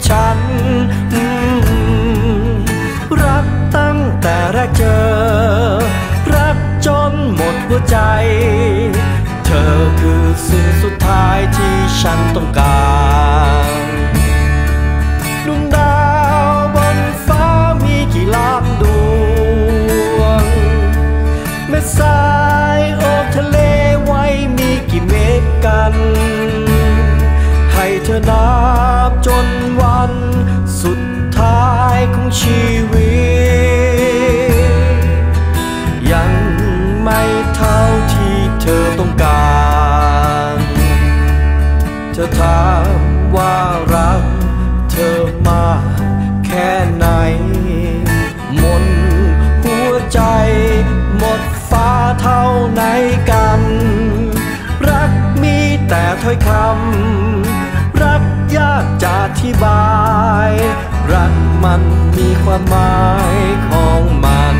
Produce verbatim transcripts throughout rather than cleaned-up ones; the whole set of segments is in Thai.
ฉันรักตั้งแต่แรกเจอรักจนหมดหัวใจเธอคือสิ่งสุดท้ายที่ฉันต้องการดวงดาวบนฟ้ามีกี่ล้านดวงแม่สายโอบทะเลไว้มีกี่เมฆกันให้เธอนับจนวันสุดท้ายของชีวิตยังไม่เท่าที่เธอต้องการเธอถามว่ารักเธอมาแค่ไหนหมดหัวใจหมดฟ้าเท่าไหนกันรักมีแต่ถ้อยคำรักยากจะอธิบายรักมันมีความหมายของมัน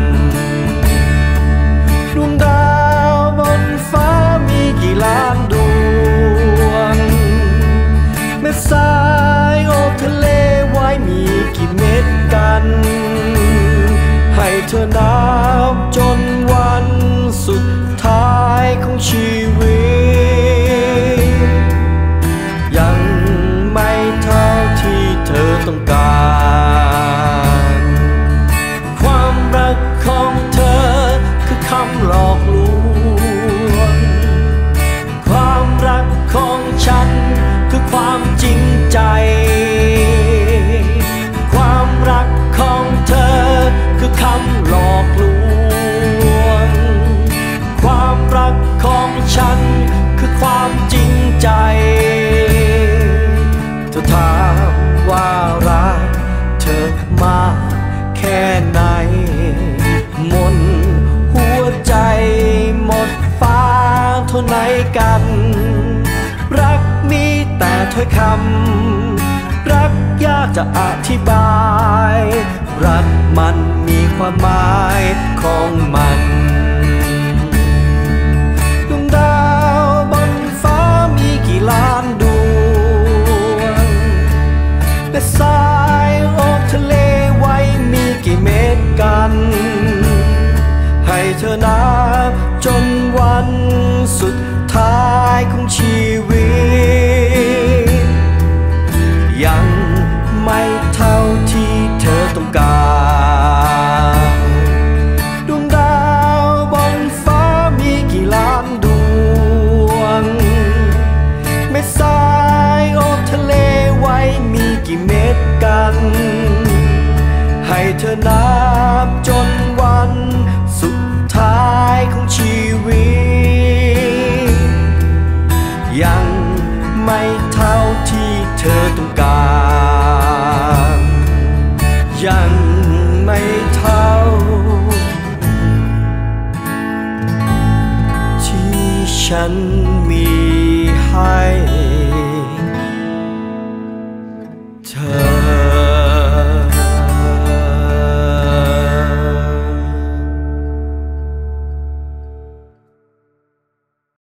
ดวงดาวบนฟ้ามีกี่ล้านดวงแม่สายโอบทะเลไว้มีกี่เม็ดกันให้เธอนับจนวันสุดท้ายของชีวิตยังไม่เท่าที่เธอต้องการความรักของเธอคือคำหลอกลวงความรักของฉันคือความจริงใจความรักของเธอคือคำหลอกลวงความรักของฉันคือความจริงใจเธอถามว่ารักเธอมาแค่ไหนหมดหัวใจหมดฟ้าเท่าไหนกันรักมีแต่ถ้อยคำรักยากจะอธิบายรักมันมีความหมายของมันดวงดาวบนฟ้ามีกี่ล้านดวงแม่สายโอบทะเลไว้มีกี่เม็ดกันให้เธอนับจนวันสุดท้ายของชีวิตยังไม่เท่าที่เธอต้องการดวงดาวบนฟ้ามีกี่ล้านดวงแม่สายโอบทะเลไว้มีกี่เม็ดกันให้เธอนับจนวันสุดท้ายของชีวิตยังไม่เท่าที่เธอต้องการยังไม่เท่าที่ฉันมีให้